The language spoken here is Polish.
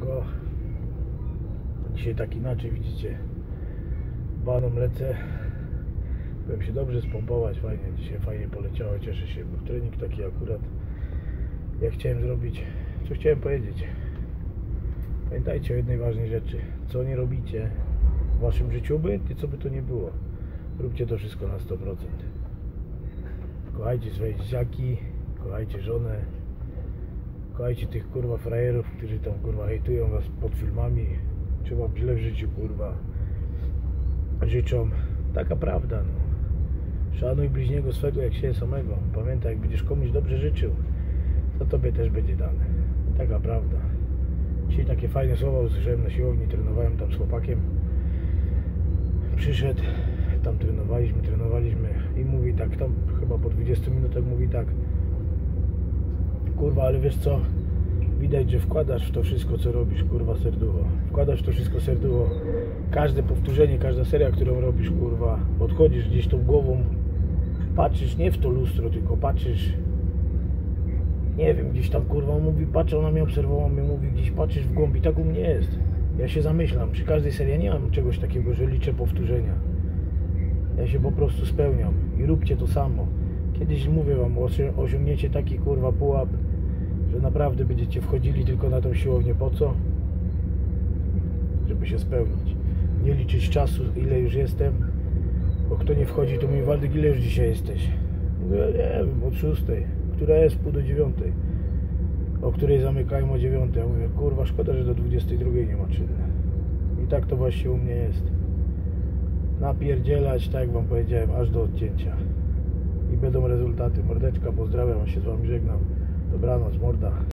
siemanko. Dzisiaj tak inaczej, widzicie, baną lecę. Byłem się dobrze spompować, fajnie, dzisiaj fajnie poleciało, cieszę się, był trening taki akurat jak chciałem zrobić. Co chciałem powiedzieć? Pamiętajcie o jednej ważnej rzeczy: co nie robicie w waszym życiu, obojętnie co by to nie było, róbcie to wszystko na 100%. Kochajcie swoje dzieciaki, kochajcie żonę, kochajcie tych kurwa frajerów, którzy tam kurwa hejtują was pod filmami, czy wam źle w życiu kurwa życzą. Taka prawda, no. Szanuj bliźniego swego jak siebie samego. Pamiętaj, jak będziesz komuś dobrze życzył, to tobie też będzie dane. Taka prawda. Dzisiaj takie fajne słowa usłyszałem na siłowni, trenowałem tam z chłopakiem. Przyszedł, tam trenowaliśmy i mówi tak, tam chyba po 20 minutach mówi tak: kurwa, ale wiesz co, widać, że wkładasz w to wszystko, co robisz, kurwa, serducho. Wkładasz w to wszystko serducho. Każde powtórzenie, każda seria, którą robisz, kurwa, odchodzisz gdzieś tą głową, patrzysz nie w to lustro, tylko patrzysz, nie wiem, gdzieś tam, kurwa, mówi, patrzę, ona mnie obserwowała, mnie mówi, gdzieś patrzysz w głąb i tak u mnie jest. Ja się zamyślam, przy każdej serii nie mam czegoś takiego, że liczę powtórzenia. Ja się po prostu spełniam i róbcie to samo. Kiedyś, mówię wam, osiągniecie taki, kurwa, pułap, że naprawdę będziecie wchodzili tylko na tą siłownię. Po co? Żeby się spełnić. Nie liczyć czasu, ile już jestem, bo kto nie wchodzi, to mówi: Waldek, ile już dzisiaj jesteś? Mówię: nie wiem, od 6. Która jest pół do 9. O której zamykają o 9. Ja mówię: kurwa, szkoda, że do 22 nie ma czynne. I tak to właśnie u mnie jest. Napierdzielać, tak jak wam powiedziałem, aż do odcięcia. I będą rezultaty. Mordeczka, pozdrawiam, się z wami żegnam. Dobranoc, morda.